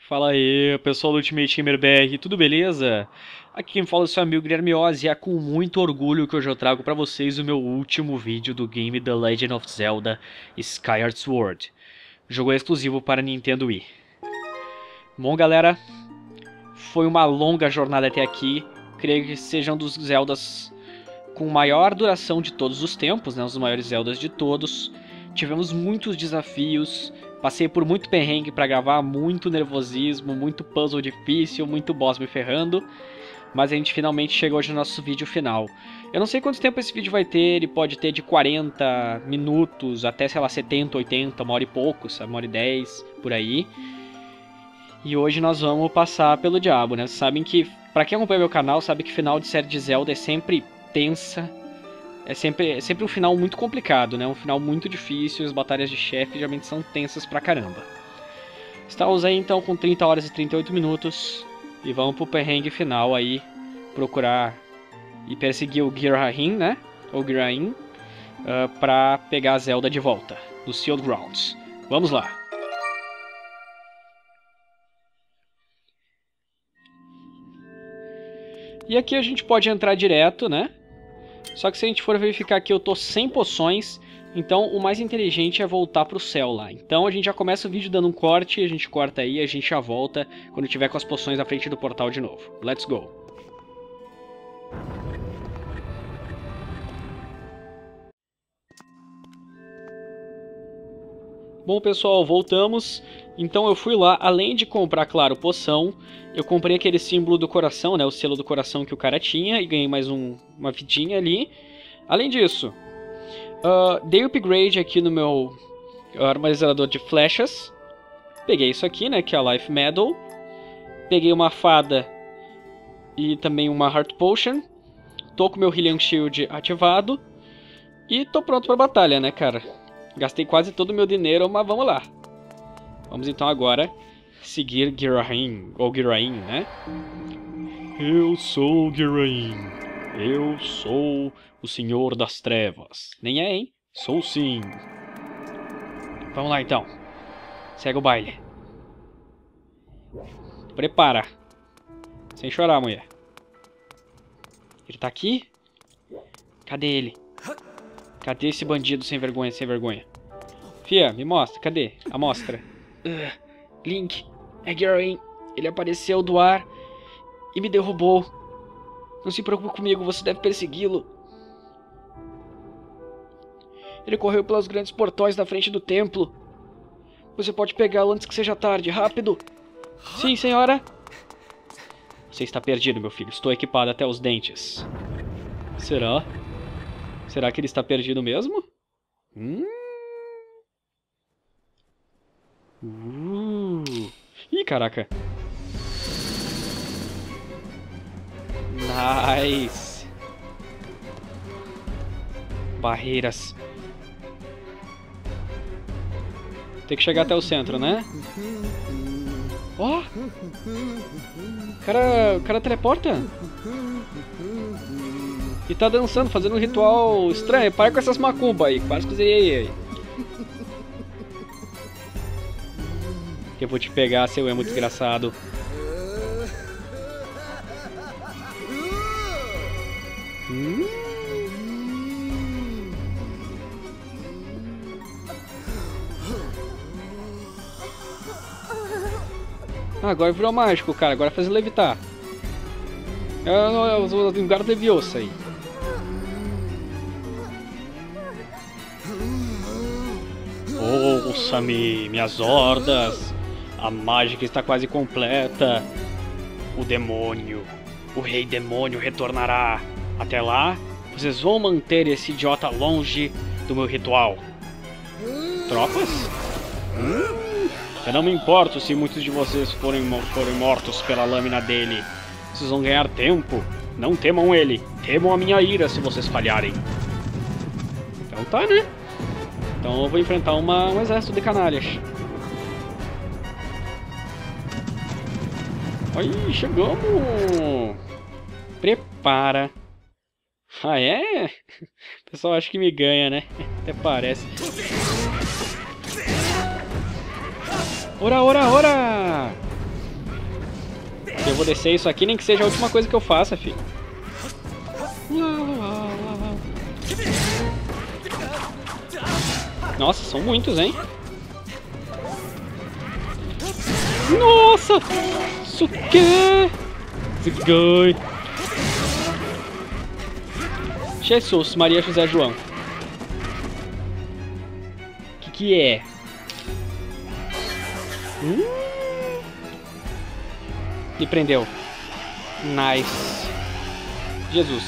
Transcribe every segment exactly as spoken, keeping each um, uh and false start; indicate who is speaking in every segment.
Speaker 1: Fala aí, pessoal do Ultimate Gamer B R, tudo beleza? Aqui quem fala é o seu amigo Guilherme Oz e é com muito orgulho que hoje eu trago pra vocês o meu último vídeo do game The Legend of Zelda Skyward Sword. O jogo é exclusivo para Nintendo Wii. Bom galera, foi uma longa jornada até aqui, creio que seja um dos Zeldas com maior duração de todos os tempos, né? Um dos maiores Zeldas de todos. Tivemos muitos desafios, passei por muito perrengue pra gravar, muito nervosismo, muito puzzle difícil, muito boss me ferrando. Mas a gente finalmente chegou hoje no nosso vídeo final. Eu não sei quanto tempo esse vídeo vai ter, ele pode ter de quarenta minutos até, sei lá, setenta, oitenta, uma hora e pouco, sabe? Uma hora e dez, por aí. E hoje nós vamos passar pelo diabo, né? Vocês sabem que, pra quem acompanha meu canal, sabe que final de série de Zelda é sempre tensa. É sempre, é sempre um final muito complicado, né? Um final muito difícil, as batalhas de chefe geralmente são tensas pra caramba. Estamos aí então com trinta horas e trinta e oito minutos e vamos pro perrengue final aí, procurar e perseguir o Girahim, né? Ou Girahim, uh, pra pegar a Zelda de volta, do Sealed Grounds. Vamos lá! E aqui a gente pode entrar direto, né? Só que se a gente for verificar aqui, eu tô sem poções, então o mais inteligente é voltar pro céu lá. Então a gente já começa o vídeo dando um corte, a gente corta aí, a gente já volta quando tiver com as poções na frente do portal de novo. Let's go! Bom pessoal, voltamos. Então eu fui lá, além de comprar, claro, poção, eu comprei aquele símbolo do coração, né, o selo do coração que o cara tinha, e ganhei mais um, uma vidinha ali. Além disso, uh, dei upgrade aqui no meu armazenador de flechas. Peguei isso aqui, né, que é a Life Medal. Peguei uma fada e também uma Heart Potion. Tô com meu Hylian Shield ativado. E tô pronto pra batalha, né, cara. Gastei quase todo o meu dinheiro, mas vamos lá. Vamos então agora seguir Girahim, ou Girahim, né? Eu sou Girahim. Eu sou o Senhor das Trevas. Nem é, hein? Sou sim. Vamos lá então. Segue o baile. Prepara. Sem chorar, mulher. Ele tá aqui? Cadê ele? Cadê esse bandido sem vergonha, sem vergonha? Fia, me mostra, cadê? A mostra. Uh, Link, é Girahim. Ele apareceu do ar e me derrubou. Não se preocupe comigo, você deve persegui-lo. Ele correu pelos grandes portões na frente do templo. Você pode pegá-lo antes que seja tarde, rápido. Sim, senhora. Você está perdido, meu filho. Estou equipado até os dentes. Será? Será que ele está perdido mesmo? Hum... Uh. Ih, caraca. Nice. Barreiras. Tem que chegar até o centro, né? Ó! Oh. O cara, o cara teleporta. E tá dançando, fazendo um ritual estranho. Para com essas macumbas aí. Para com aí. Eu vou te pegar, seu é muito desgraçado. Hum. Ah, agora virou mágico, cara. Agora faz levitar. O lugar Leviosa aí. Ouça-me, minhas hordas. A mágica está quase completa. O demônio, o rei demônio retornará. Até lá, vocês vão manter esse idiota longe do meu ritual. Tropas? Hum? Eu não me importo se muitos de vocês forem, forem mortos pela lâmina dele. Vocês vão ganhar tempo. Não temam ele. Temam a minha ira se vocês falharem. Então tá, né? Então eu vou enfrentar uma, um exército de canalhas. Aí, chegamos! Prepara! Ah, é? O pessoal acha que me ganha, né? Até parece. Ora, ora, ora! Eu vou descer isso aqui, nem que seja a última coisa que eu faça, filho. Nossa, são muitos, hein? Nossa! Isso que? Zigoi. Jesus, Maria, José, João. Que que é? Hum? Me prendeu. Nice. Jesus.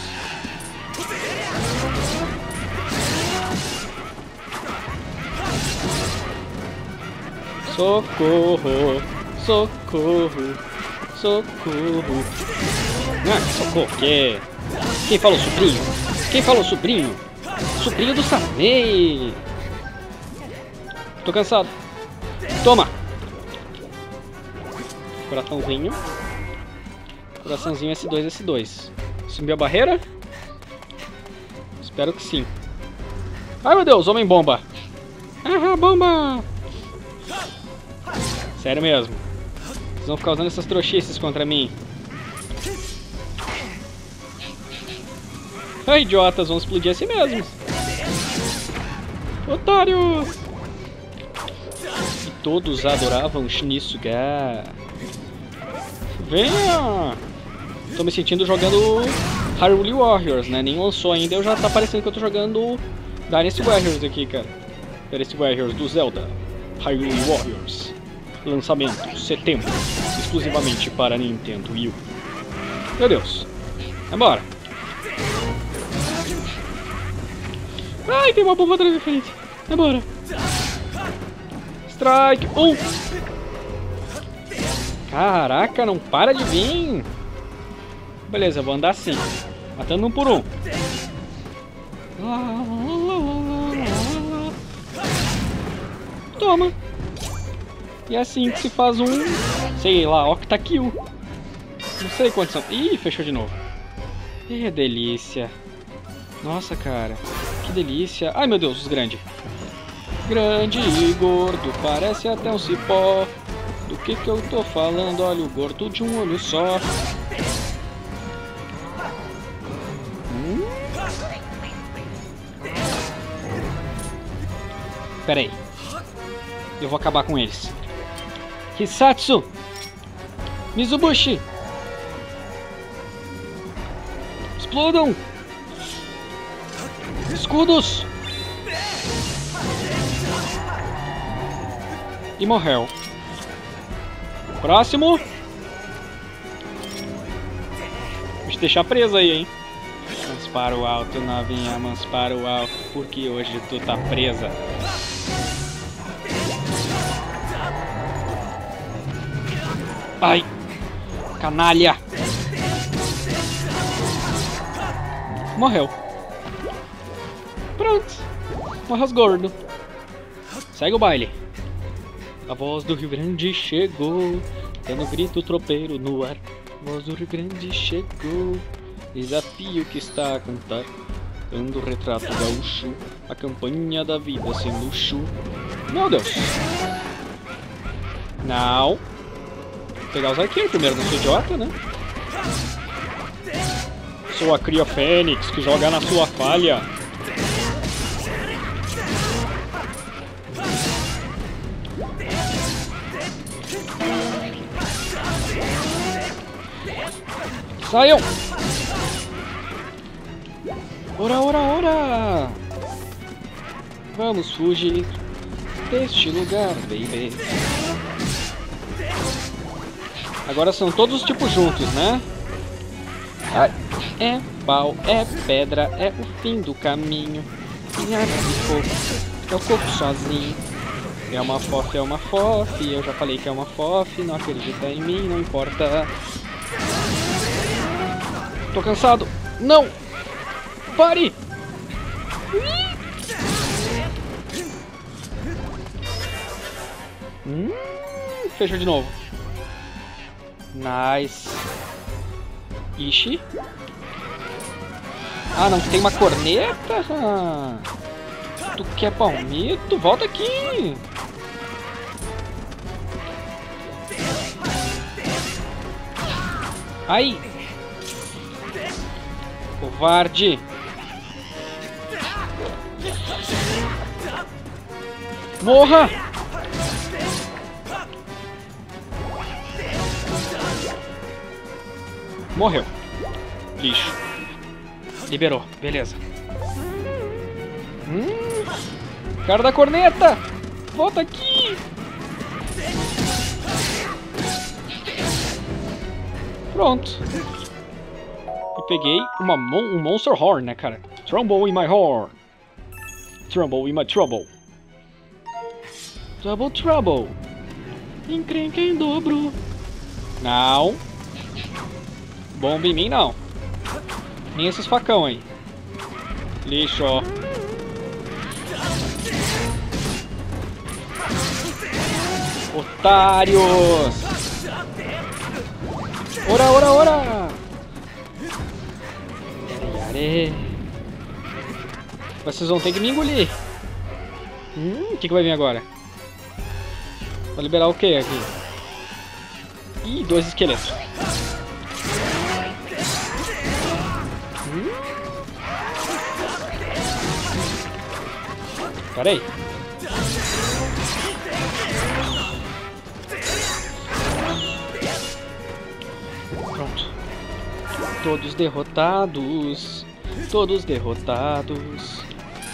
Speaker 1: Socorro. Socorro. Socorro. Ah, socorro. Que? Quem falou sobrinho? Quem falou sobrinho? Sobrinho do Samei. Tô cansado. Toma. Coraçãozinho. Coraçãozinho S dois, S dois. Subiu a barreira? Espero que sim. Ai meu Deus, homem bomba. Ah, bomba. Sério mesmo. Vocês vão ficar usando essas trouxices contra mim. Ai, idiotas, vão explodir assim mesmo. Otários. E todos adoravam Shinisuga. Venha! Tô me sentindo jogando Hyrule Warriors, né? Nem lançou ainda, eu já tá parecendo que eu tô jogando Dynasty Warriors aqui, cara. Dynasty Warriors do Zelda. Hyrule Warriors. Lançamento, setembro. Exclusivamente para Nintendo Wii U. Meu Deus. Vambora. Ai, tem uma bomba atrás da frente. Vambora. Strike. Um. Caraca, não para de vir. Beleza, eu vou andar assim. Matando um por um. Toma. E é assim que se faz um, sei lá, octakill. Não sei quantos são. Ih, fechou de novo. Ih, delícia. Nossa, cara. Que delícia. Ai, meu Deus, os grandes. Grande e gordo, parece até um cipó. Do que que eu tô falando? Olha o gordo de um olho só. Hum? Pera aí. Eu vou acabar com eles. Hisatsu! Mizubushi! Explodam! Escudos! E morreu. Próximo! Vou te deixar preso aí, hein? Mãos para o alto, novinha, mãos para o alto, porque hoje tu tá presa. Ai! Canalha! Morreu. Pronto. Morras gordo. Segue o baile. A voz do Rio Grande chegou, dando grito tropeiro no ar. A voz do Rio Grande chegou, desafio que está a cantar, dando retrato gaúcho, a campanha da vida sem luxo. Meu Deus. Não. Vou pegar os arqueiros primeiro, não sou idiota, né? Sou a Cria Fênix que joga na sua falha. Saiam! Ora, ora, ora! Vamos fugir deste lugar, baby. Agora são todos os tipos juntos, né? É pau, é pedra, é o fim do caminho. E água de coco, é o coco sozinho. É uma fof, é uma fof. Eu já falei que é uma fof. Não acredita em mim, não importa. Tô cansado. Não! Pare! Hum, fechou de novo. Nice. Ixi. Ah, não tem uma corneta? Ah, tu quer palmito? Volta aqui. Ai! Covarde! Morra! Morreu. Lixo. Liberou. Beleza. Hum, cara da corneta! Volta aqui! Pronto. Eu peguei uma mon um Monster Horn, né, cara? Trumble in my horn. Trumble in my trouble. Double trouble. Encrenca em dobro. Não. Bomba em mim, não. Nem esses facão aí. Lixo, ó. Otários! Ora, ora, ora! Yare, yare. Vocês vão ter que me engolir. Hum, o que, que vai vir agora? Vou liberar o que aqui? Ih, dois esqueletos. Hum. Pera aí. Pronto. Todos derrotados. Todos derrotados.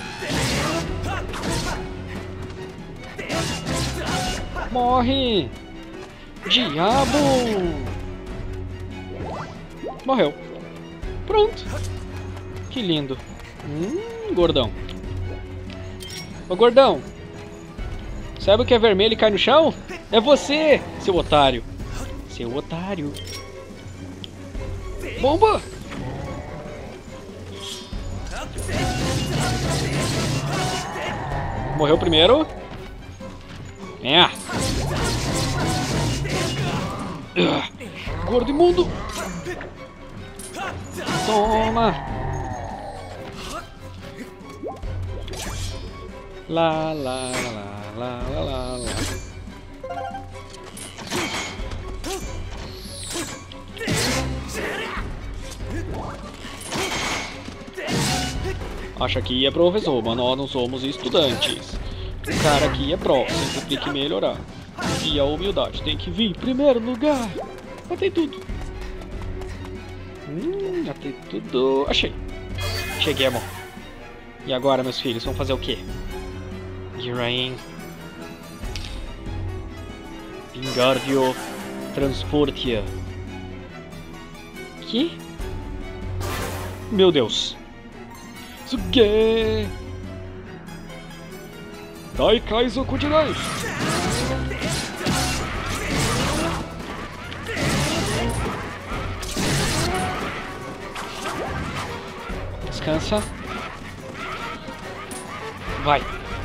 Speaker 1: Morre! Diabo! Morreu. Pronto. Que lindo. Hum, gordão. Ô, gordão. Sabe o que é vermelho e cai no chão? É você, seu otário. Seu otário. Bomba! Morreu primeiro. É. Uh, gordo imundo. Toma. Lá, lá, lá, lá, lá, lá, lá. Acha que é professor, mas nós não somos estudantes. O cara aqui é pró, sempre tem que melhorar. E a humildade tem que vir em primeiro lugar. Matei tudo. Hum, matei tudo. Achei. Cheguei, amor. E agora, meus filhos, vão fazer o quê? Here Wingardium Transportia. Que? Meu Deus. Suge! Daikai Zokujinai! Descansa. Vai.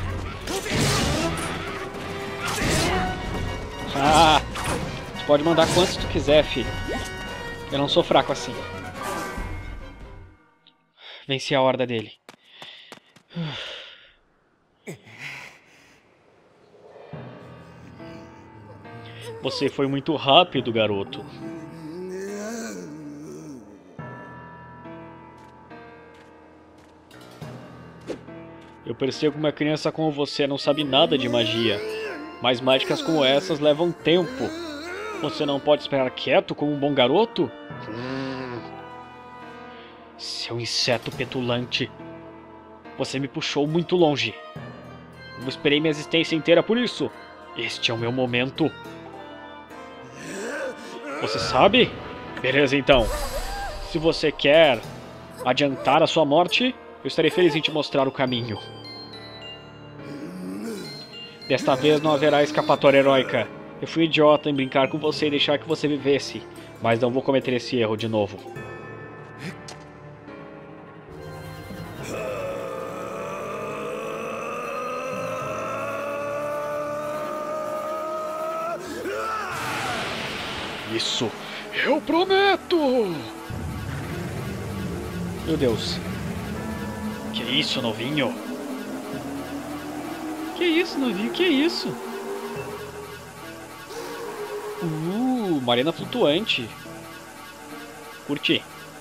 Speaker 1: Ah! Tu pode mandar quantos tu quiser, filho. Eu não sou fraco assim. Venci a horda dele. Você foi muito rápido, garoto. Eu percebo que uma criança como você não sabe nada de magia. Mas mágicas como essas levam tempo. Você não pode esperar quieto como um bom garoto? Hum. Seu inseto petulante. Você me puxou muito longe. Eu esperei minha existência inteira por isso. Este é o meu momento. Você sabe? Beleza, então. Se você quer adiantar a sua morte, eu estarei feliz em te mostrar o caminho. Desta vez não haverá escapatória heróica. Eu fui idiota em brincar com você e deixar que você vivesse, mas não vou cometer esse erro de novo. Isso, eu prometo! Meu Deus. Que isso, novinho? Que isso, novinho? Que isso? Uh, uma arena flutuante. curti.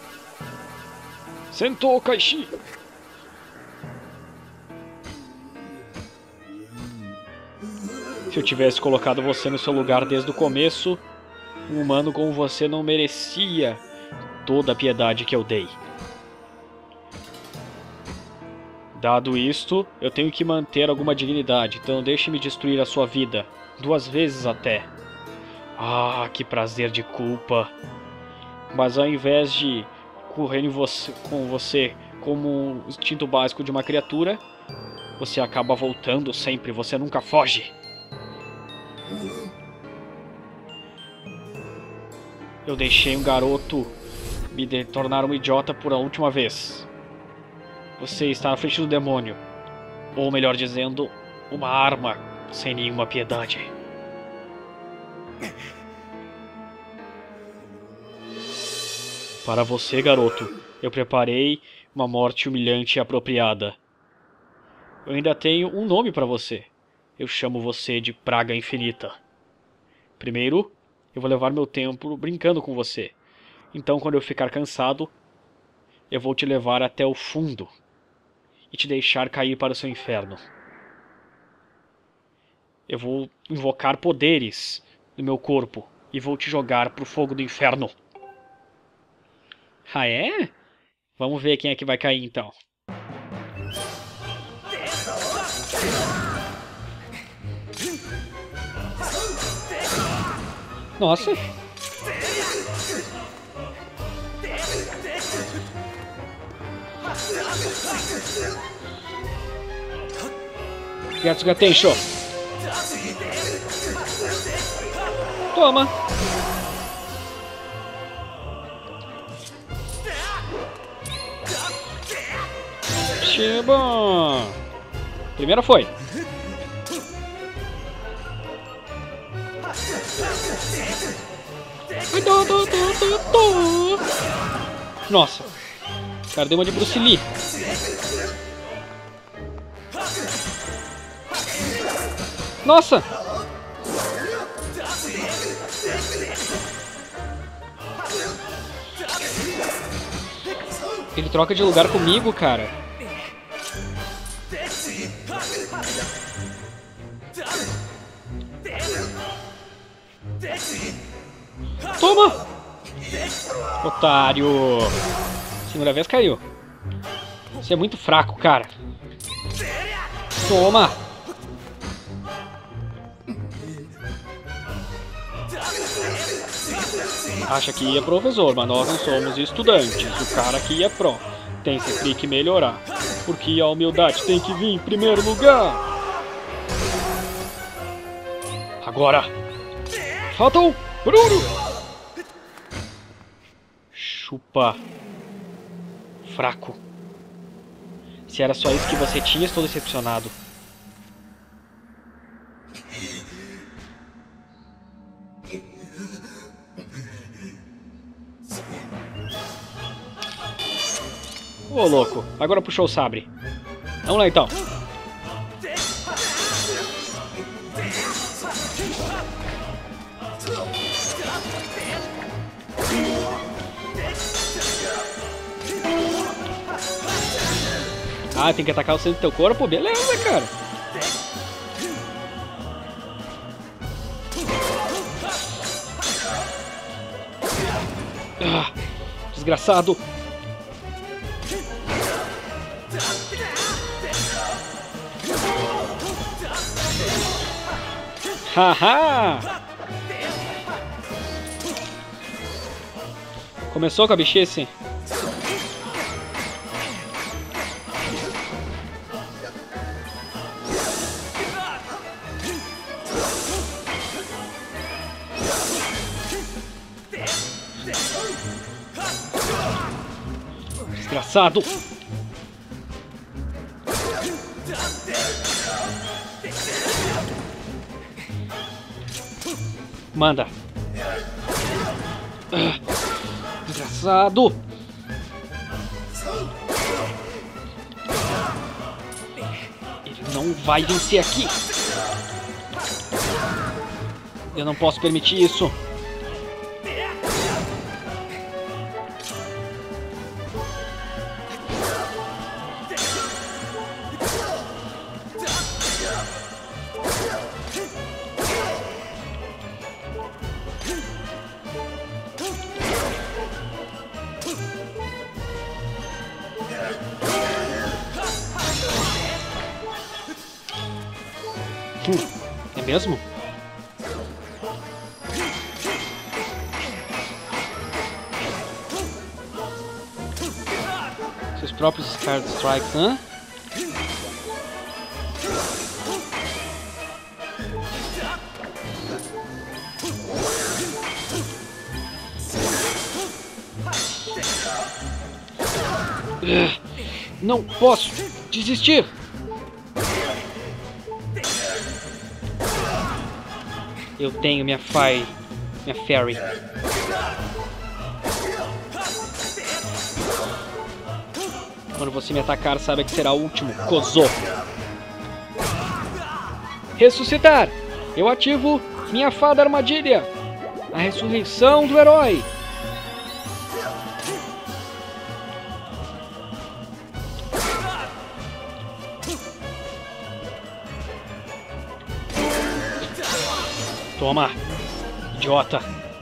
Speaker 1: Sentou, Kaishi! Se eu tivesse colocado você no seu lugar desde o começo, um humano como você não merecia toda a piedade que eu dei. Dado isto, eu tenho que manter alguma dignidade, então deixe-me destruir a sua vida. Duas vezes até. Ah, que prazer de culpa. Mas ao invés de correr em você, com você como um instinto básico de uma criatura, você acaba voltando sempre, você nunca foge. Eu deixei um garoto me de tornar um idiota por a última vez. Você está na frente do demônio. Ou melhor dizendo, uma arma sem nenhuma piedade. Para você, garoto, eu preparei uma morte humilhante e apropriada. Eu ainda tenho um nome para você. Eu chamo você de Praga Infinita. Primeiro, eu vou levar meu tempo brincando com você. Então, quando eu ficar cansado, eu vou te levar até o fundo e te deixar cair para o seu inferno. Eu vou invocar poderes no meu corpo e vou te jogar pro fogo do inferno. Ah, é? Vamos ver quem é que vai cair, então. Nossa! Getsuga Tensho! Toma! Shiba! Primeira foi. Nossa! O cara deu uma de Bruce Lee. Nossa! Ele troca de lugar comigo, cara. Toma! Otário! Segunda vez caiu. Você é muito fraco, cara. Toma! Acha que é professor, mas nós não somos estudantes. O cara aqui é pró. Tem sempre que melhorar. Porque a humildade tem que vir em primeiro lugar. Agora! Falta um! Bruno! Chupa. Fraco. Se era só isso que você tinha, estou decepcionado. Ô, louco. Agora puxou o sabre. Vamos lá, então. Ah, tem que atacar o centro do teu corpo? Beleza, cara. Ah, desgraçado. Haha! Começou com a bichice? Desgraçado! Manda! Ah, desgraçado! Ele não vai vencer aqui! Eu não posso permitir isso! Hum, é mesmo? Seus próprios Scarlet Strikes, hã? Não posso desistir. Eu tenho minha Fire, minha Fairy. Quando você me atacar, saiba que será o último, Kozo. Ressuscitar. Eu ativo minha Fada Armadilha. A ressurreição do herói. Toma, idiota.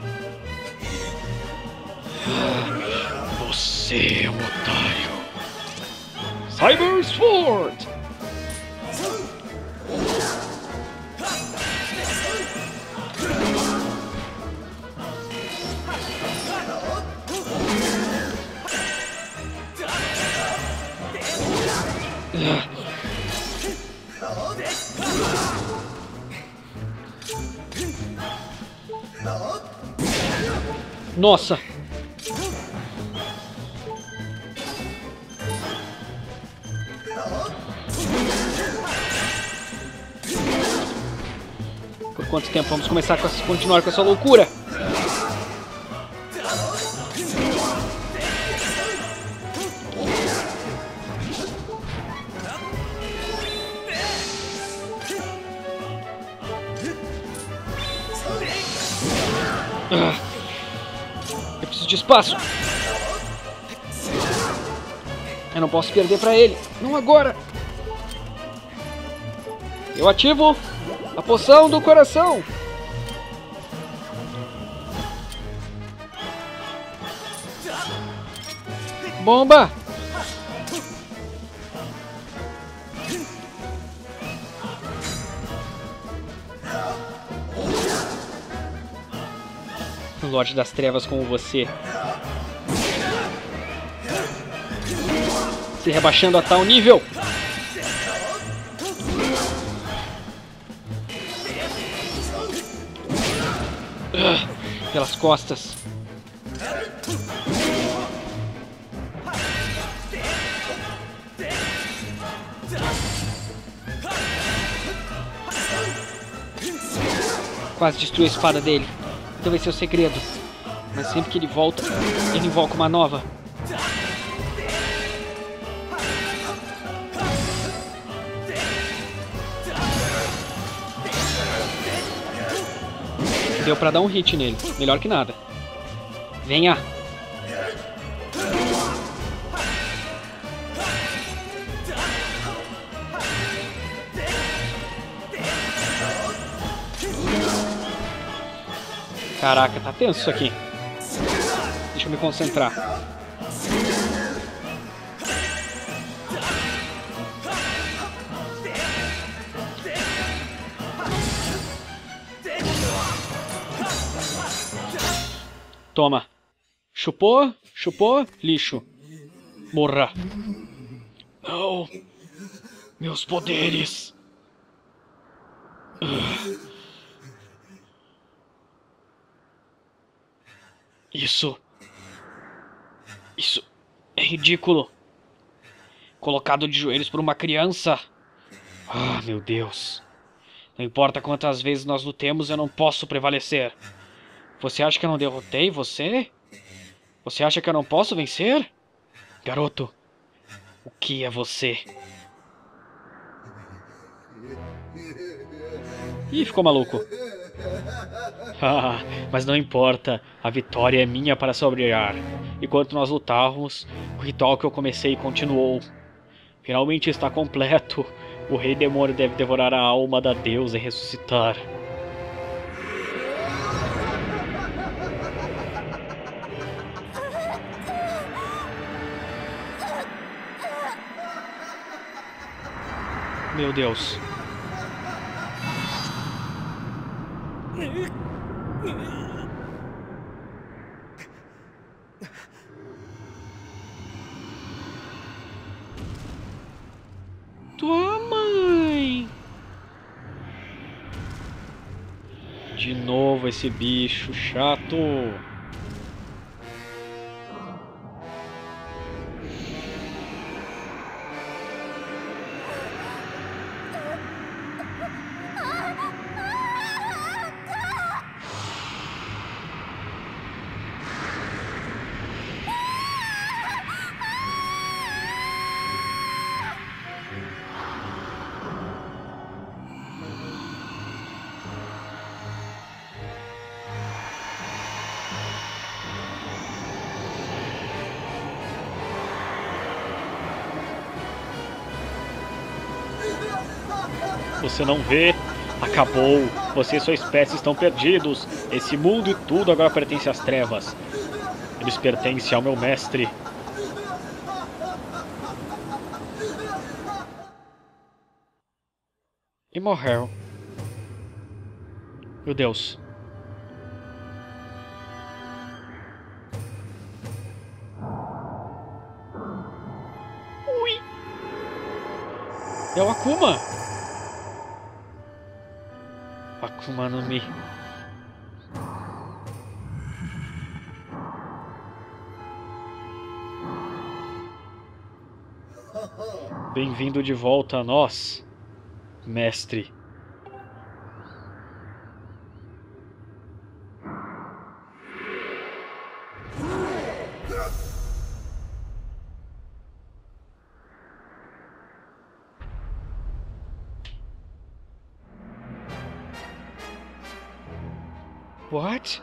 Speaker 1: Você é um otário. Cyber Sword. Nossa! Por quanto tempo vamos começar com essa, continuar com essa loucura? Eu preciso de espaço. Eu não posso perder pra ele. Não agora. Eu ativo a poção do coração. Bomba. Um Lorde das Trevas como você. Se rebaixando a tal nível. Uh, pelas costas. Quase destruiu a espada dele. Então vai ser o segredo. Mas sempre que ele volta, ele invoca uma nova. Deu pra dar um hit nele. Melhor que nada. Venha! Caraca, tá tenso isso aqui. Deixa eu me concentrar. Toma. Chupou, chupou, lixo. Morra. Não. Meus poderes. Uh. Isso. Isso é ridículo. Colocado de joelhos por uma criança. Ah, meu Deus. Não importa quantas vezes nós lutemos, eu não posso prevalecer. Você acha que eu não derrotei você? Você acha que eu não posso vencer? Garoto, o que é você? Ih, ficou maluco. Ah, mas não importa, a vitória é minha para saborear. Enquanto nós lutávamos, o ritual que eu comecei continuou. Finalmente está completo. O Rei Demônio deve devorar a alma da deusa e ressuscitar. Meu Deus. Tua mãe! De novo esse bicho chato! Você não vê? Acabou. Você e sua espécie estão perdidos. Esse mundo e tudo agora pertence às trevas. Eles pertencem ao meu mestre. E morreu. Meu Deus. Ui. É o Akuma. Akuma no Mi. Bem-vindo de volta a nós, mestre. What?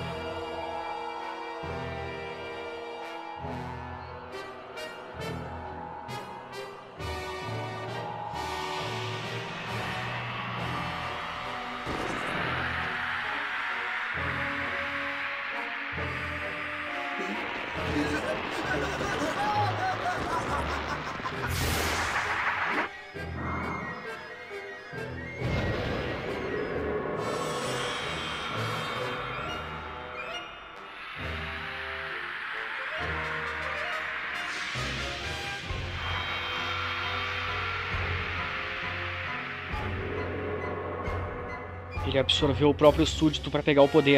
Speaker 1: Ele absorveu o próprio súdito para pegar o poder.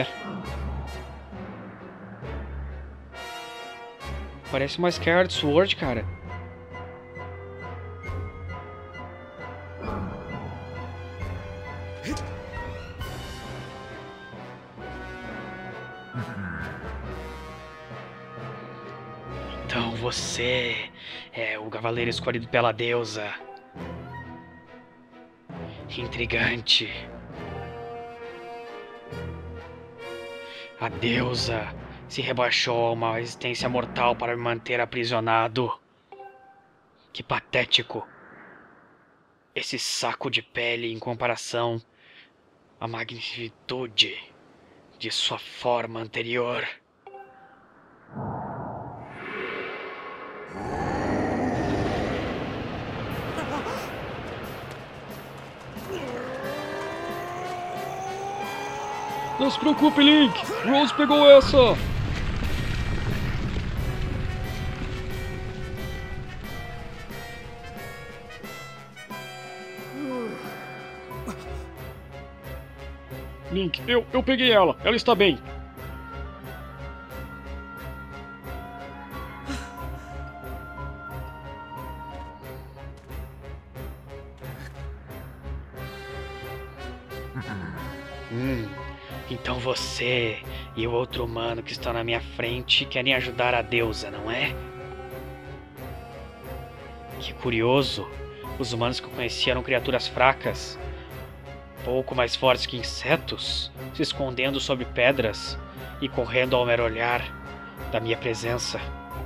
Speaker 1: Parece uma Skyward Sword, cara. Então você é o cavaleiro escolhido pela deusa. Intrigante. A deusa se rebaixou a uma existência mortal para me manter aprisionado. Que patético. Esse saco de pele em comparação à magnitude de sua forma anterior. Não se preocupe, Link! Rose pegou essa! Link, eu, eu peguei ela. Ela está bem. Hum, então você e o outro humano que estão na minha frente querem ajudar a deusa, não é? Que curioso. Os humanos que eu conheci eram criaturas fracas, pouco mais fortes que insetos, se escondendo sob pedras e correndo ao mero olhar da minha presença.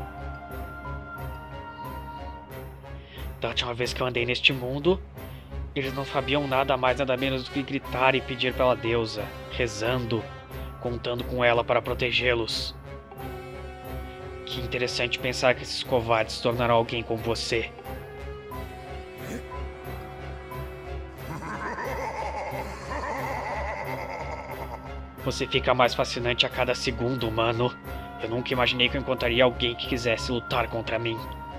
Speaker 1: Da última vez que eu andei neste mundo, eles não sabiam nada mais nada menos do que gritar e pedir pela deusa, rezando, contando com ela para protegê-los. Que interessante pensar que esses covardes se tornarão alguém como você. Você fica mais fascinante a cada segundo, mano. Eu nunca imaginei que eu encontraria alguém que quisesse lutar contra mim.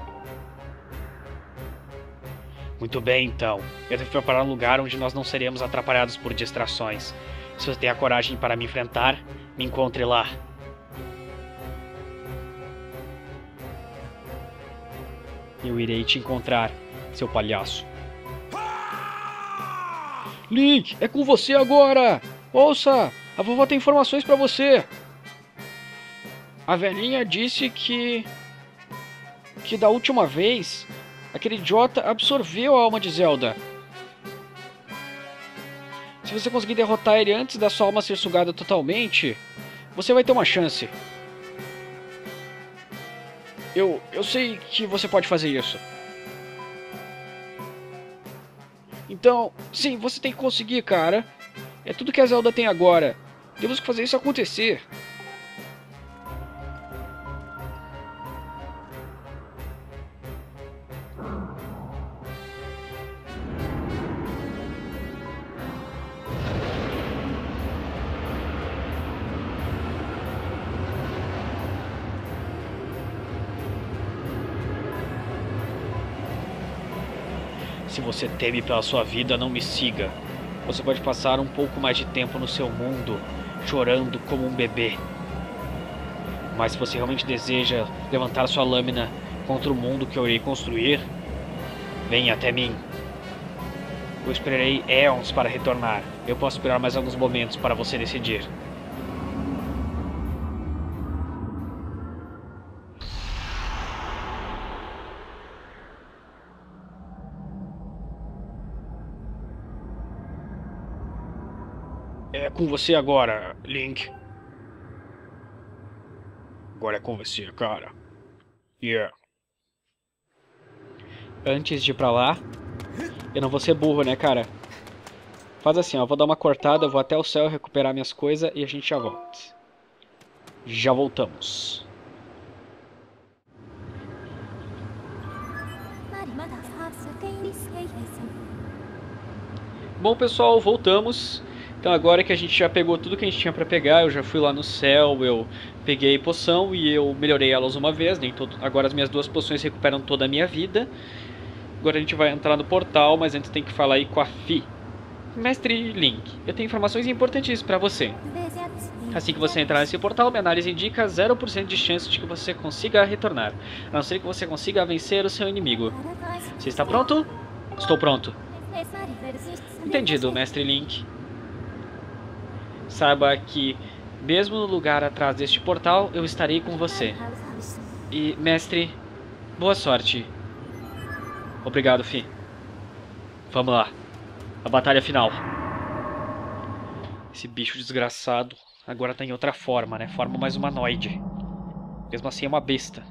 Speaker 1: Muito bem, então. Eu devo preparar um lugar onde nós não seremos atrapalhados por distrações. Se você tem a coragem para me enfrentar, me encontre lá. Eu irei te encontrar, seu palhaço. Link, é com você agora! Ouça, a vovó tem informações para você. A velhinha disse que... que da última vez, aquele idiota absorveu a alma de Zelda. Se você conseguir derrotar ele antes da sua alma ser sugada totalmente, você vai ter uma chance. Eu, eu sei que você pode fazer isso. Então, sim, você tem que conseguir, cara. É tudo que a Zelda tem agora. Temos que fazer isso acontecer. Se você teme pela sua vida, não me siga. Você pode passar um pouco mais de tempo no seu mundo, chorando como um bebê. Mas se você realmente deseja levantar sua lâmina contra o mundo que eu irei construir, venha até mim. Eu esperarei éons para retornar. Eu posso esperar mais alguns momentos para você decidir. É com você agora, Link. Agora é com você, cara. Yeah. Antes de ir pra lá, eu não vou ser burro, né, cara? Faz assim, ó. Eu vou dar uma cortada, eu vou até o céu recuperar minhas coisas e a gente já volta. Já voltamos. Bom, pessoal, voltamos. Então agora que a gente já pegou tudo que a gente tinha pra pegar, eu já fui lá no céu, eu peguei poção e eu melhorei elas uma vez. Nem todo... Agora as minhas duas poções recuperam toda a minha vida. Agora a gente vai entrar no portal, mas antes tem que falar aí com a Fi. Mestre Link, eu tenho informações importantes pra você. Assim que você entrar nesse portal, minha análise indica zero por cento de chance de que você consiga retornar. A não ser que você consiga vencer o seu inimigo. Você está pronto? Estou pronto. Entendido, Mestre Link. Saiba que, mesmo no lugar atrás deste portal, eu estarei com você. E, mestre, boa sorte. Obrigado, Fi. Vamos lá. A batalha final. Esse bicho desgraçado agora tá em outra forma, né? Forma mais humanoide. Mesmo assim é uma besta.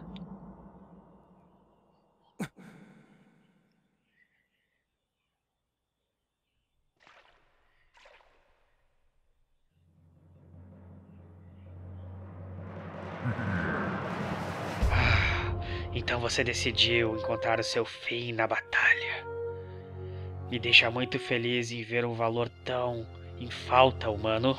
Speaker 1: Então você decidiu encontrar o seu fim na batalha. Me deixa muito feliz em ver um valor tão em falta, humano.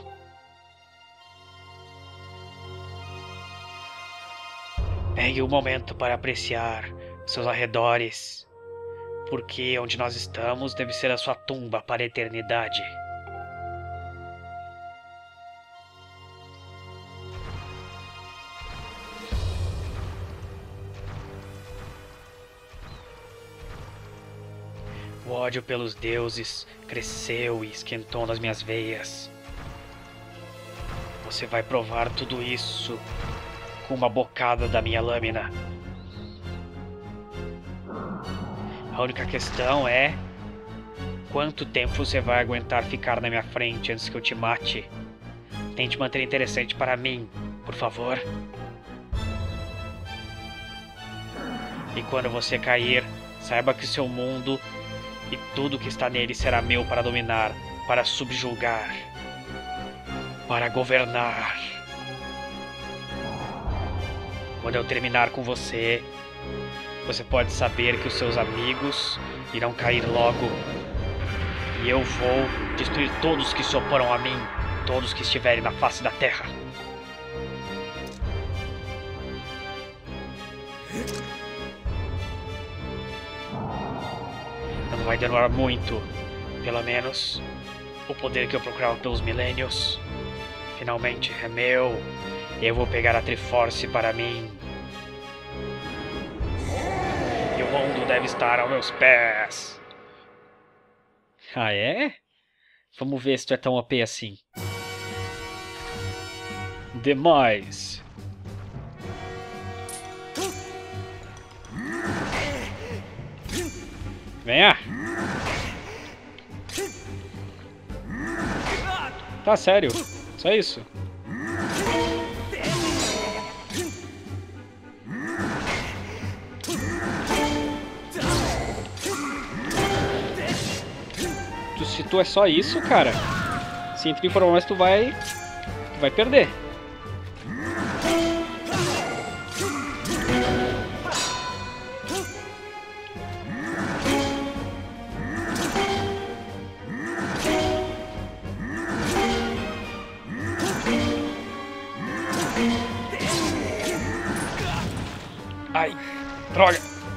Speaker 1: Pegue um momento para apreciar seus arredores, porque onde nós estamos deve ser a sua tumba para a eternidade. O ódio pelos deuses cresceu e esquentou nas minhas veias. Você vai provar tudo isso com uma bocada da minha lâmina. A única questão é... quanto tempo você vai aguentar ficar na minha frente antes que eu te mate? Tente manter interessante para mim, por favor. E quando você cair, saiba que seu mundo e tudo que está nele será meu para dominar, para subjugar, para governar. Quando eu terminar com você, você pode saber que os seus amigos irão cair logo. E eu vou destruir todos que se oporam a mim, todos que estiverem na face da terra. Não vai demorar muito. Pelo menos o poder que eu procurava pelos milênios finalmente é meu. Eu vou pegar a Triforce para mim. E o mundo deve estar aos meus pés. Ah, é? Vamos ver se tu é tão O P assim. Demais. Venha. Tá, sério. Só isso. Tu, se tu é só isso, cara, se entre por mais tu vai, tu vai perder. Ai, droga.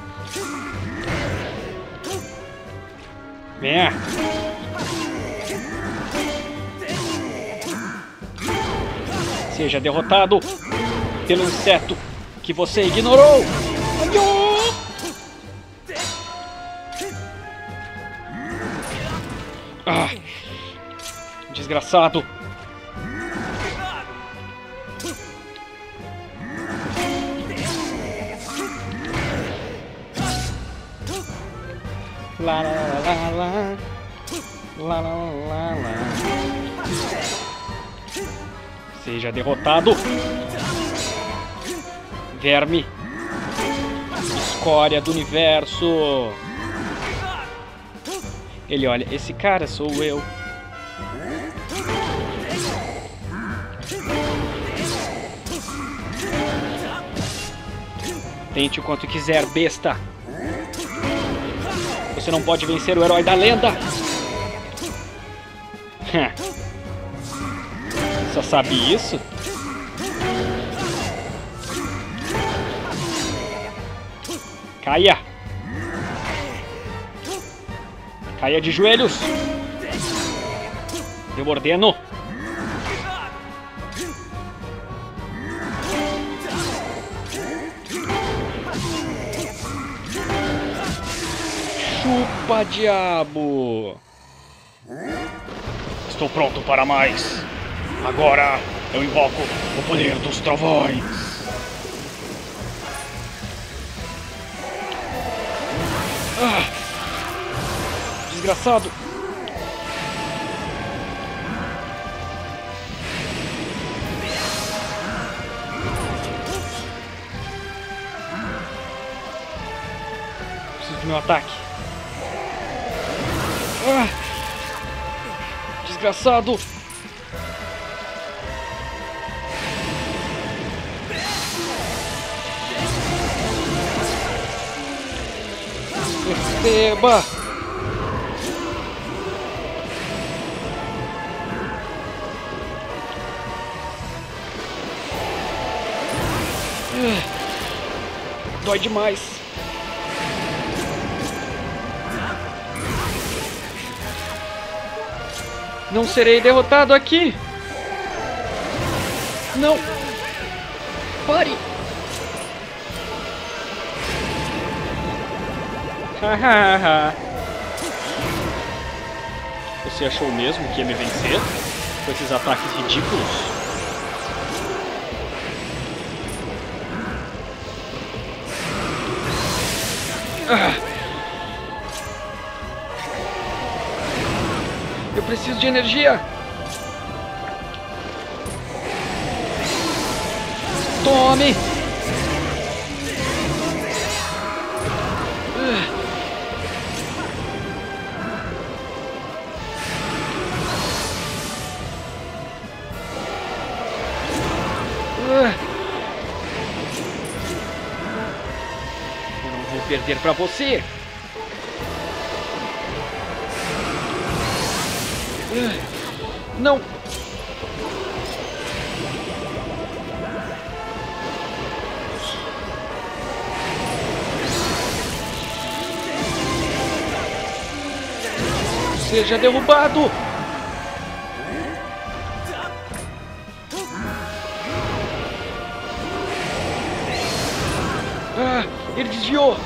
Speaker 1: Venha. Seja derrotado pelo inseto que você ignorou. Ah, desgraçado. Lá, lá, lá, lá, lá, lá, lá, lá. Seja derrotado, verme, escória do universo. Ele olha, esse cara sou eu. Tente o quanto quiser, besta. Você não pode vencer o herói da lenda. Só sabe isso? Caia. Caia de joelhos. Eu ordeno. Chupa, diabo! Estou pronto para mais. Agora eu invoco o poder dos trovões. Ah, desgraçado! Preciso do meu ataque. Ah, desgraçado! Receba! Ah, dói demais. Não serei derrotado aqui. Não. Pare. Hahaha. Você achou mesmo que ia me vencer? Com esses ataques ridículos? Ah. Eu preciso de energia. Tome. Eu não vou perder pra você. Não. Seja derrubado! Ah, ele desviou!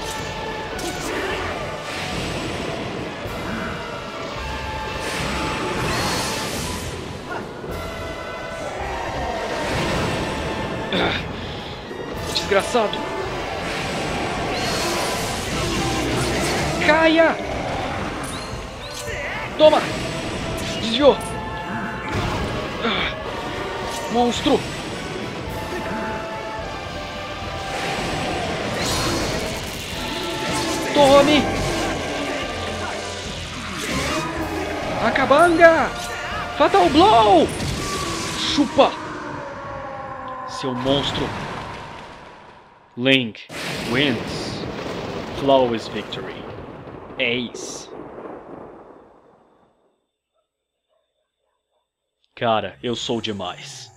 Speaker 1: Ah, desgraçado! Caia! Toma! Desviou! Ah, monstro! Tome! Acabanga! Fatal Blow! Chupa! Seu monstro! Link wins. Flawless victory. Ace. Cara, eu sou demais.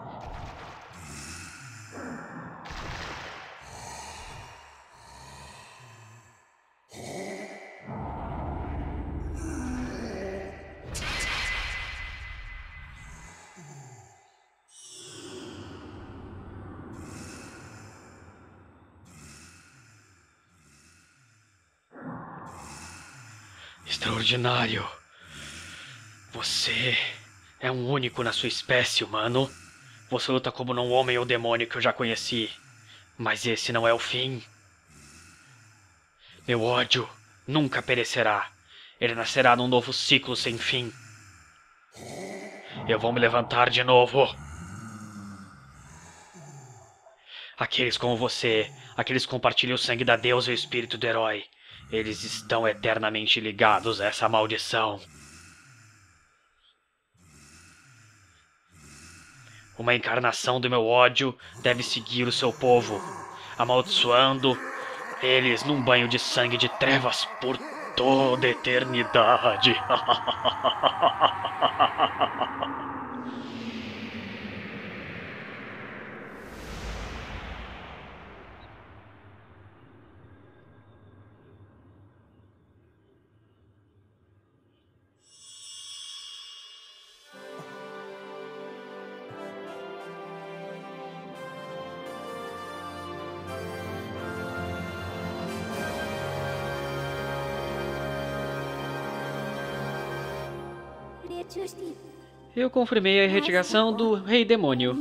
Speaker 1: Extraordinário. Você é um único na sua espécie, humano. Você luta como um homem ou demônio que eu já conheci. Mas esse não é o fim. Meu ódio nunca perecerá. Ele nascerá num novo ciclo sem fim. Eu vou me levantar de novo. Aqueles como você, aqueles que compartilham o sangue da deusa e o espírito do herói, eles estão eternamente ligados a essa maldição. Uma encarnação do meu ódio deve seguir o seu povo, amaldiçoando eles num banho de sangue de trevas por toda a eternidade. Eu confirmei a irradiação do Rei Demônio.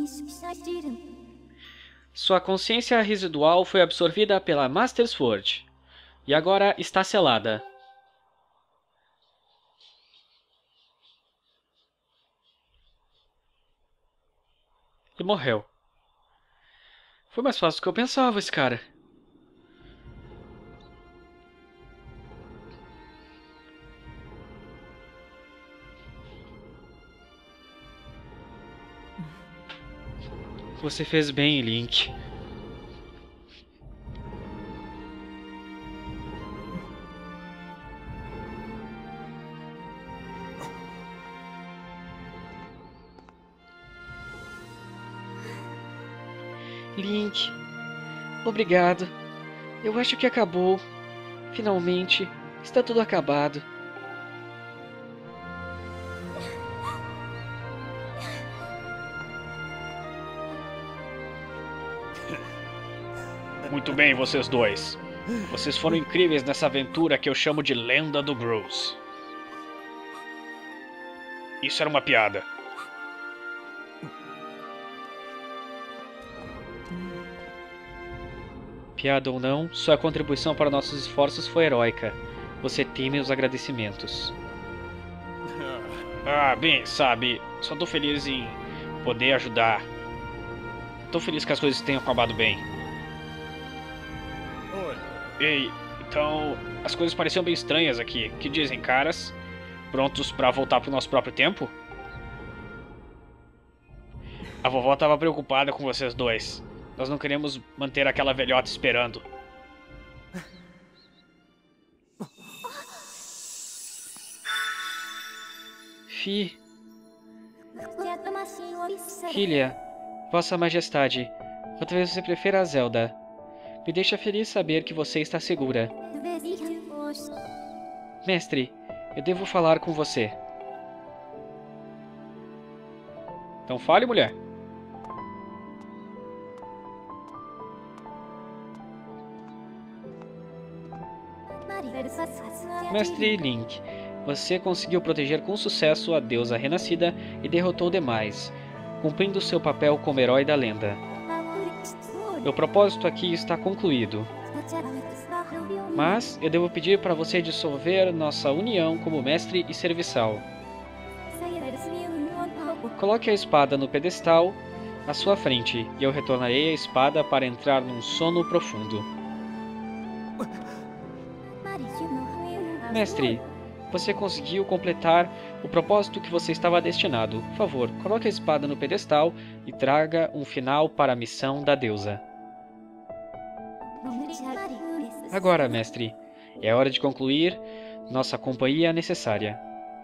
Speaker 1: Sua consciência residual foi absorvida pela Master Sword e agora está selada. E morreu. Foi mais fácil do que eu pensava, esse cara. Você fez bem, Link. Link, obrigado. Eu acho que acabou. Finalmente, está tudo acabado. Muito bem, vocês dois. Vocês foram incríveis nessa aventura que eu chamo de Lenda do Bruce. Isso era uma piada. Piada ou não, sua contribuição para nossos esforços foi heróica. Você tem meus agradecimentos. Ah, bem, sabe, só tô feliz em poder ajudar. Tô feliz que as coisas tenham acabado bem. Ei, então, as coisas pareciam bem estranhas aqui. Que dizem, caras? Prontos pra voltar pro nosso próprio tempo? A vovó tava preocupada com vocês dois. Nós não queremos manter aquela velhota esperando. Fi... Filha, Vossa Majestade, talvez você prefira a Zelda. Me deixa feliz saber que você está segura. Mestre, Eu devo falar com você. Então fale, mulher. Mestre Link, você conseguiu proteger com sucesso a deusa renascida e derrotou demais, cumprindo seu papel como herói da lenda. Meu propósito aqui está concluído. Mas eu devo pedir para você dissolver nossa união como mestre e serviçal. Coloque a espada no pedestal à sua frente e eu retornarei a espada para entrar num sono profundo. Mestre, você conseguiu completar o propósito que você estava destinado. Por favor, coloque a espada no pedestal e traga um final para a missão da deusa. Agora, mestre, é hora de concluir nossa companhia necessária.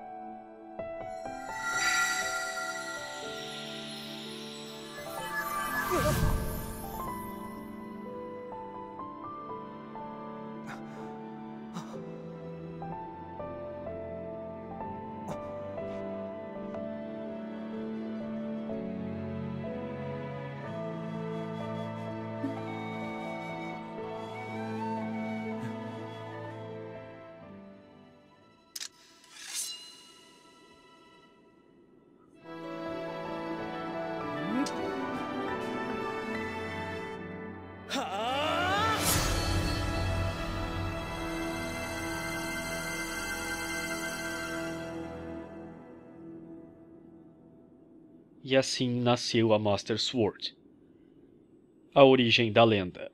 Speaker 1: E assim nasceu a Master Sword, a origem da lenda.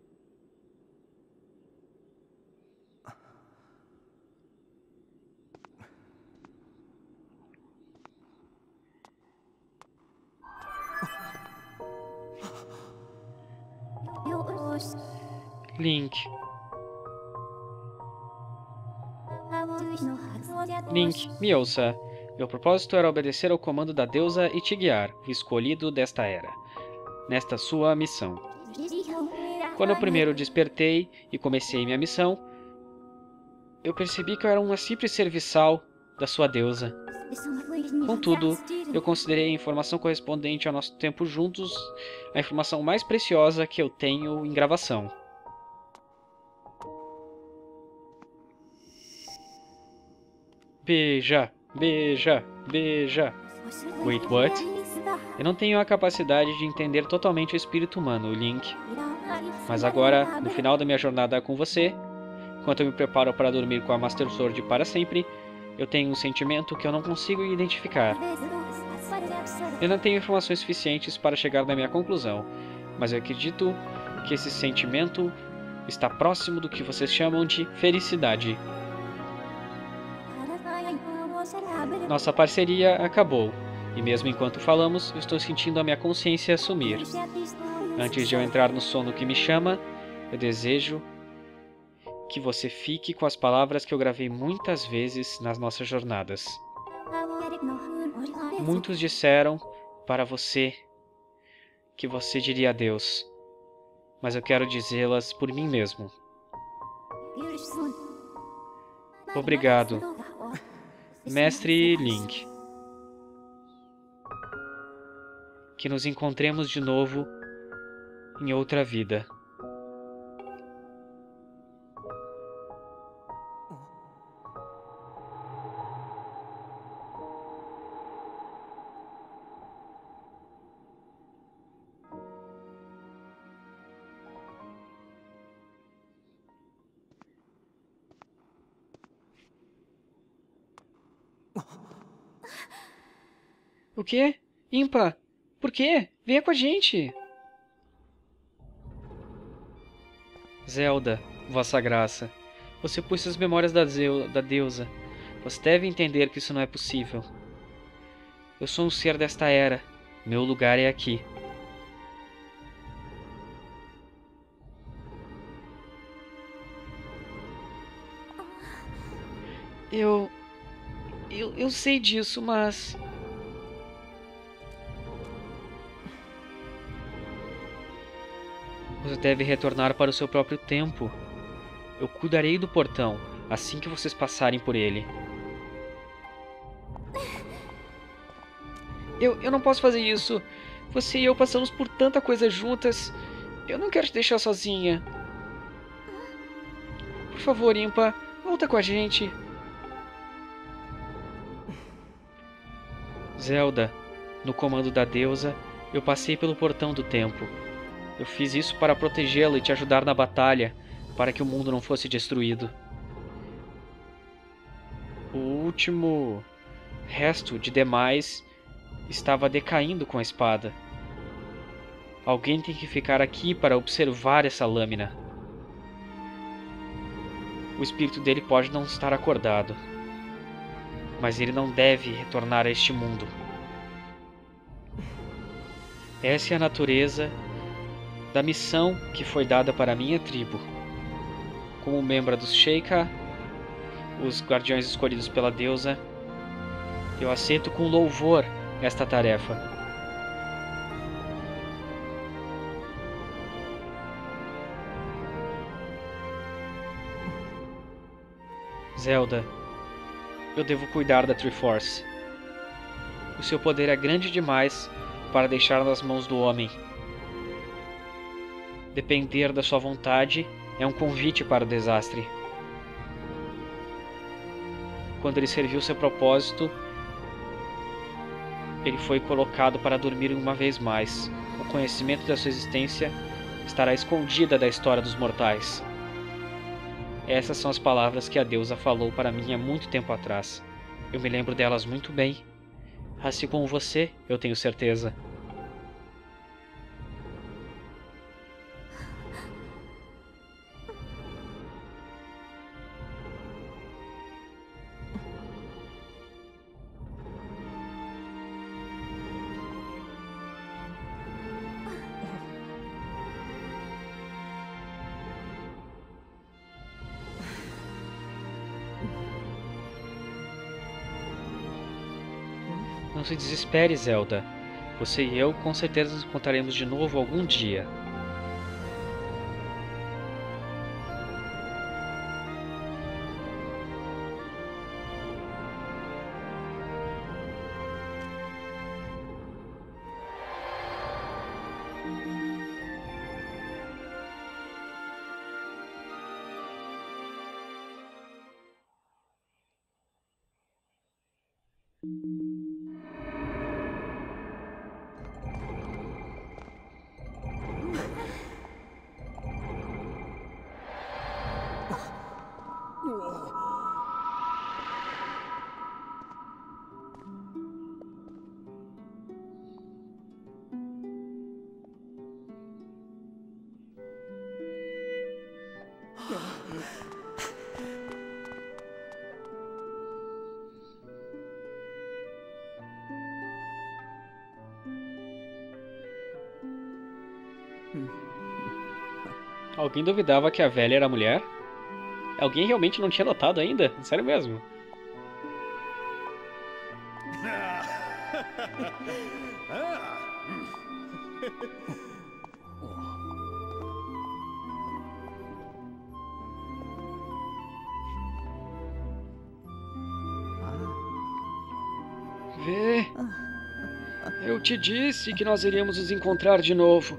Speaker 1: Link. Link, me ouça. Meu propósito era obedecer ao comando da deusa e te guiar, o escolhido desta era, nesta sua missão. Quando eu primeiro despertei e comecei minha missão, eu percebi que eu era uma simples serviçal da sua deusa. Contudo, eu considerei a informação correspondente ao nosso tempo juntos a informação mais preciosa que eu tenho em gravação. Beija, beija, beija. Wait, what? Eu não tenho a capacidade de entender totalmente o espírito humano, Link. Mas agora, no final da minha jornada com você, enquanto eu me preparo para dormir com a Master Sword para sempre, eu tenho um sentimento que eu não consigo identificar. Eu não tenho informações suficientes para chegar na minha conclusão, mas eu acredito que esse sentimento está próximo do que vocês chamam de felicidade. Nossa parceria acabou, e mesmo enquanto falamos, eu estou sentindo a minha consciência sumir. Antes de eu entrar no sono que me chama, eu desejo que você fique com as palavras que eu gravei muitas vezes nas nossas jornadas. Muitos disseram para você que você diria adeus, mas eu quero dizê-las por mim mesmo. Obrigado, Mestre Link. Que nos encontremos de novo em outra vida. O quê? Impa? Por quê? Venha com a gente! Zelda, vossa graça, você pôs as memórias da, Zeu da deusa. Você deve entender que isso não é possível. Eu sou um ser desta era. Meu lugar é aqui. Eu... Eu, eu sei disso, mas... Você deve retornar para o seu próprio tempo. Eu cuidarei do portão assim que vocês passarem por ele. Eu, eu não posso fazer isso. Você e eu passamos por tanta coisa juntas. Eu não quero te deixar sozinha. Por favor, Impa, volta com a gente. Zelda, no comando da deusa, eu passei pelo portão do tempo. Eu fiz isso para protegê-la e te ajudar na batalha, para que o mundo não fosse destruído. O último resto de demais estava decaindo com a espada. Alguém tem que ficar aqui para observar essa lâmina. O espírito dele pode não estar acordado, mas ele não deve retornar a este mundo. Essa é a natureza da missão que foi dada para a minha tribo. Como membro dos Sheikah, os guardiões escolhidos pela deusa, eu aceito com louvor esta tarefa. Zelda, eu devo cuidar da Triforce. O seu poder é grande demais para deixar nas mãos do homem. Depender da sua vontade é um convite para o desastre. Quando ele serviu seu propósito, ele foi colocado para dormir uma vez mais. O conhecimento da sua existência estará escondida da história dos mortais. Essas são as palavras que a deusa falou para mim há muito tempo atrás. Eu me lembro delas muito bem. Assim como você, eu tenho certeza. Não se desespere, Zelda. Você e eu com certeza nos encontraremos de novo algum dia. Alguém duvidava que a velha era mulher? Alguém realmente não tinha notado ainda? Sério mesmo? Vê, eu te disse que nós iríamos nos encontrar de novo.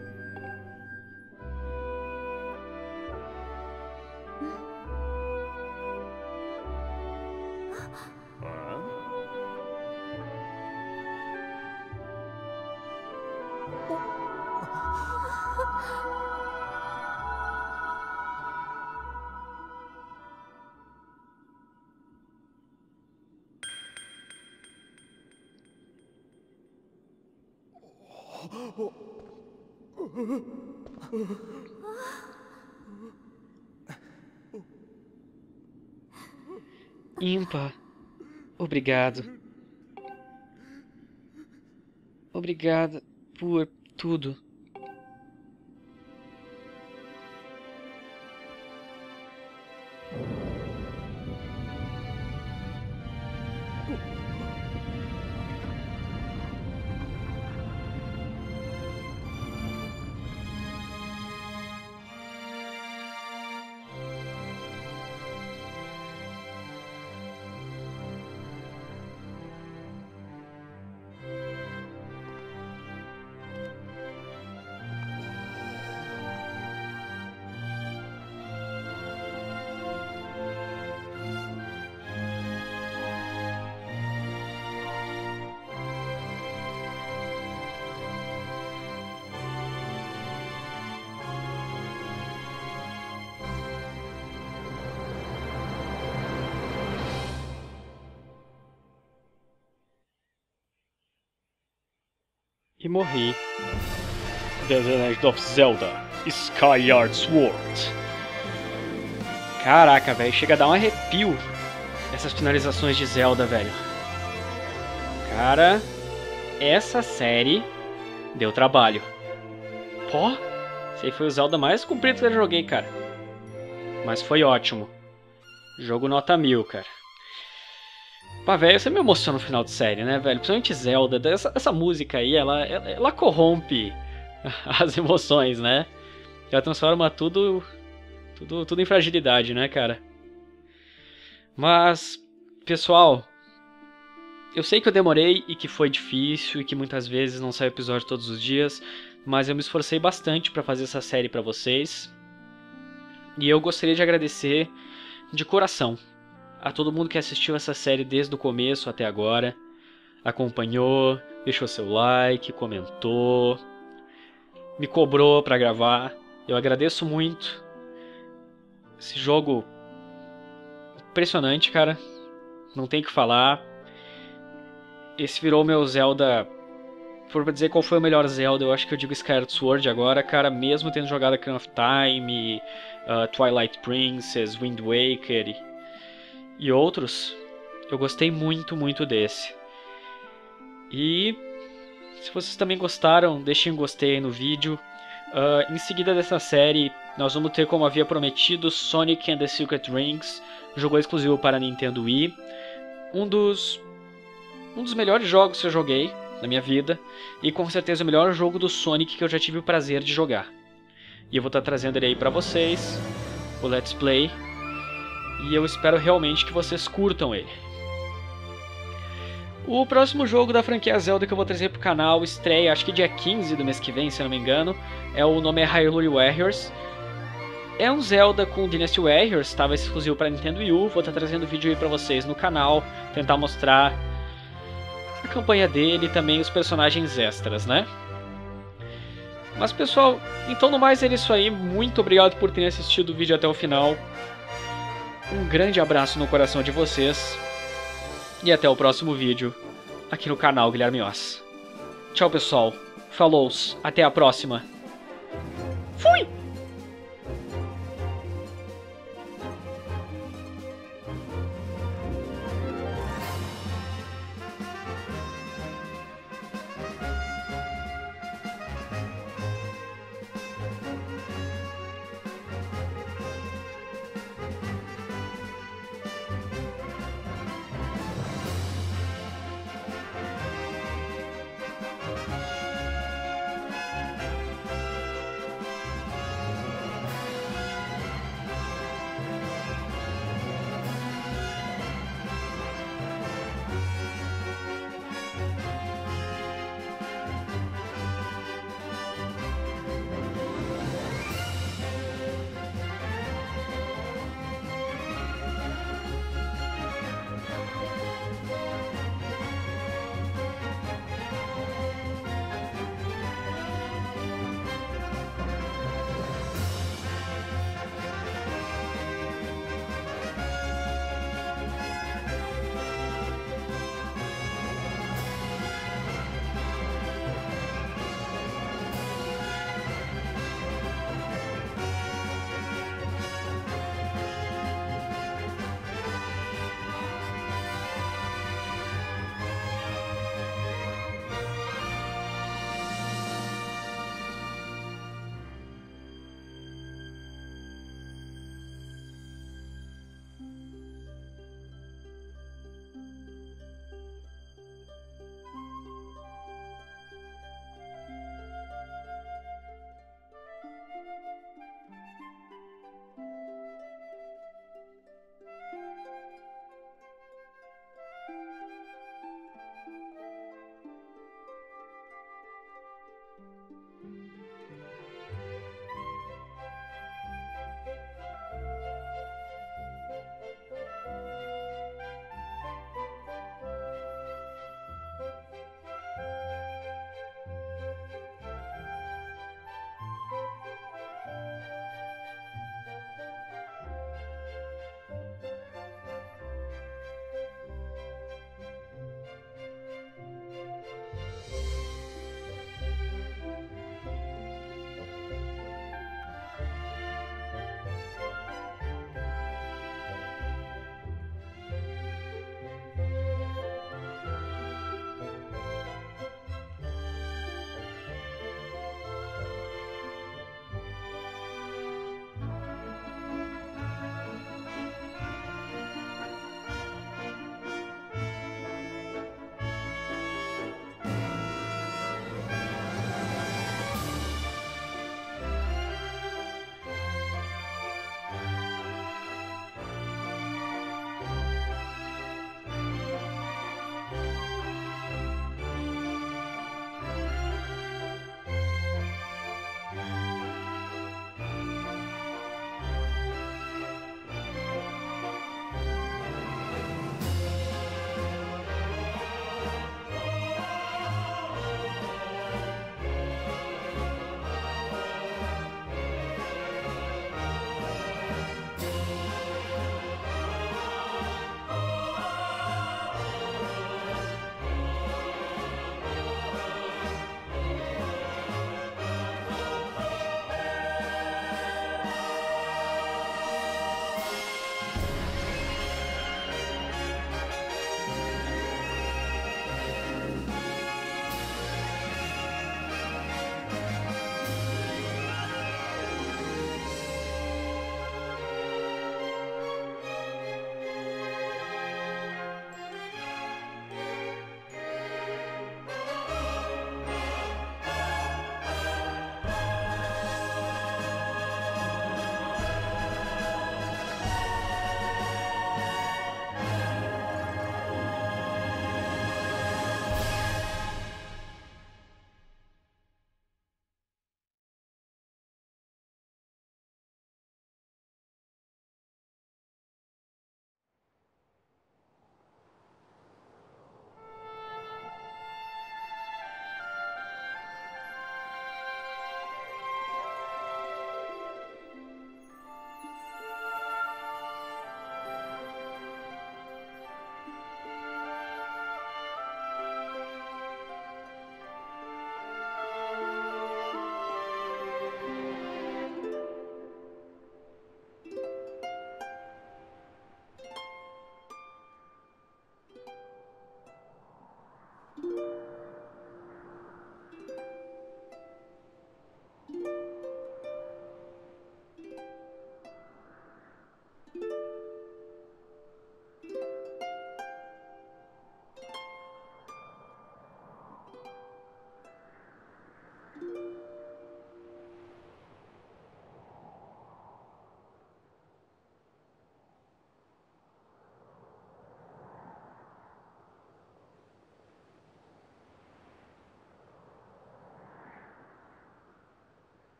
Speaker 1: Impa, obrigado. Obrigada por tudo. E morri. The Legend of Zelda Skyward Sword. Caraca, velho, chega a dar um arrepio essas finalizações de Zelda, velho. Cara, essa série deu trabalho. Pô, esse aí foi o Zelda mais comprido que eu joguei, cara. Mas foi ótimo. Jogo nota mil, cara. Pá, velho, você me emociona no final de série, né, velho? Principalmente Zelda. Essa, essa música aí, ela, ela, ela corrompe as emoções, né? Ela transforma tudo, tudo, tudo em fragilidade, né, cara? Mas, pessoal, eu sei que eu demorei e que foi difícil e que muitas vezes não sai episódio todos os dias, mas eu me esforcei bastante pra fazer essa série pra vocês. E eu gostaria de agradecer de coração a todo mundo que assistiu essa série desde o começo até agora, acompanhou, deixou seu like, comentou, me cobrou pra gravar. Eu agradeço muito. Esse jogo impressionante, cara. Não tem o que falar. Esse virou meu Zelda. Se for pra dizer qual foi o melhor Zelda, eu acho que eu digo Skyward Sword agora, cara. Mesmo tendo jogado Ocarina of Time, uh, Twilight Princess, Wind Waker e, e outros, eu gostei muito, muito desse. E se vocês também gostaram, deixem um gostei aí no vídeo. Uh, em seguida dessa série, nós vamos ter, como havia prometido, Sonic and the Secret Rings, jogo exclusivo para Nintendo Wii. Um dos, um dos melhores jogos que eu joguei na minha vida, e com certeza o melhor jogo do Sonic que eu já tive o prazer de jogar. E eu vou estar trazendo ele aí para vocês, o Let's Play, e eu espero realmente que vocês curtam ele. O próximo jogo da franquia Zelda que eu vou trazer pro canal estreia, acho que dia quinze do mês que vem, se eu não me engano. É o nome é Hyrule Warriors. É um Zelda com Dynasty Warriors, estava exclusivo para Nintendo Wii U. Vou estar trazendo vídeo aí para vocês no canal, tentar mostrar a campanha dele e também os personagens extras, né? Mas pessoal, então no mais é isso aí. Muito obrigado por terem assistido o vídeo até o final. Um grande abraço no coração de vocês. E até o próximo vídeo, aqui no canal Guilherme Oz. Tchau, pessoal. Falou, até a próxima. Fui!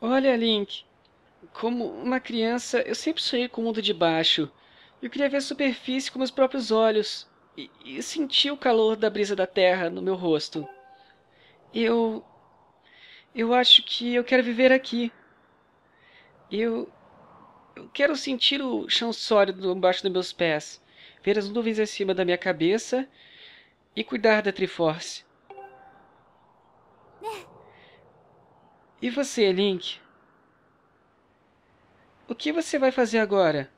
Speaker 2: Olha, Link, como uma criança, eu sempre sonhei com o mundo de baixo. Eu queria ver a superfície com meus próprios olhos e, e sentir o calor da brisa da terra no meu rosto. Eu, eu acho que eu quero viver aqui. Eu, eu quero sentir o chão sólido embaixo dos meus pés, ver as nuvens acima da minha cabeça e cuidar da Triforce. E você, Link? O que você vai fazer agora?